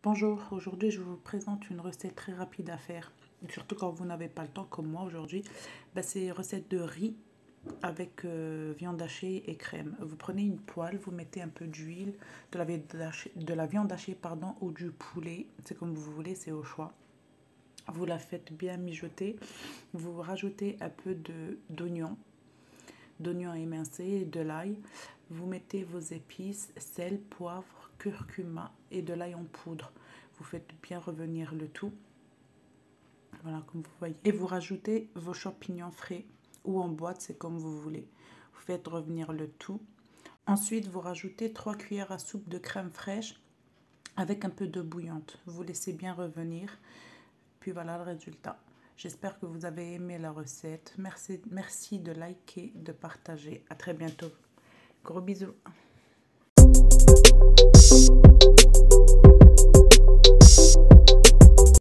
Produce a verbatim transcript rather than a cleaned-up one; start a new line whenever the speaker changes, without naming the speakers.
Bonjour, aujourd'hui je vous présente une recette très rapide à faire, surtout quand vous n'avez pas le temps comme moi aujourd'hui. Ben, c'est une recette de riz avec euh, viande hachée et crème. Vous prenez une poêle, vous mettez un peu d'huile, de la viande hachée, de la viande hachée pardon, ou du poulet, c'est comme vous voulez, c'est au choix. Vous la faites bien mijoter, vous rajoutez un peu de d'oignon, d'oignon émincé, de l'ail. Vous mettez vos épices, sel, poivre, curcuma et de l'ail en poudre. Vous faites bien revenir le tout. Voilà, comme vous voyez. Et vous rajoutez vos champignons frais ou en boîte, c'est comme vous voulez. Vous faites revenir le tout. Ensuite, vous rajoutez trois cuillères à soupe de crème fraîche avec un peu d'eau bouillante. Vous laissez bien revenir. Puis voilà le résultat. J'espère que vous avez aimé la recette. Merci, merci de liker, de partager. À très bientôt. Gros bisous.